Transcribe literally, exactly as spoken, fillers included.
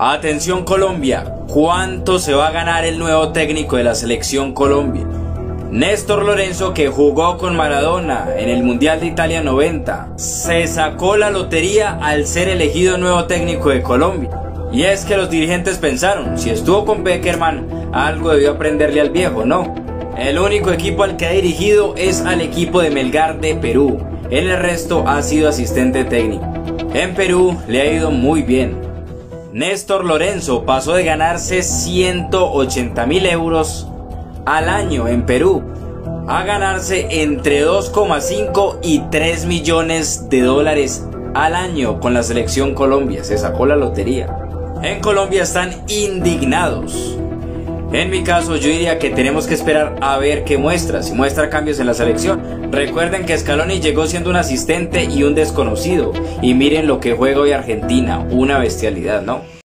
Atención Colombia, ¿cuánto se va a ganar el nuevo técnico de la selección Colombia? Néstor Lorenzo, que jugó con Maradona en el Mundial de Italia noventa, se sacó la lotería al ser elegido nuevo técnico de Colombia. Y es que los dirigentes pensaron, si estuvo con Pekerman, algo debió aprenderle al viejo, ¿no? El único equipo al que ha dirigido es al equipo de Melgar de Perú. En el resto ha sido asistente técnico. En Perú le ha ido muy bien. Néstor Lorenzo pasó de ganarse ciento ochenta mil euros al año en Perú a ganarse entre dos coma cinco y tres millones de dólares al año con la selección Colombia. Se sacó la lotería. En Colombia están indignados. En mi caso yo diría que tenemos que esperar a ver qué muestra, si muestra cambios en la selección. Recuerden que Scaloni llegó siendo un asistente y un desconocido, y miren lo que juega hoy Argentina, una bestialidad, ¿no?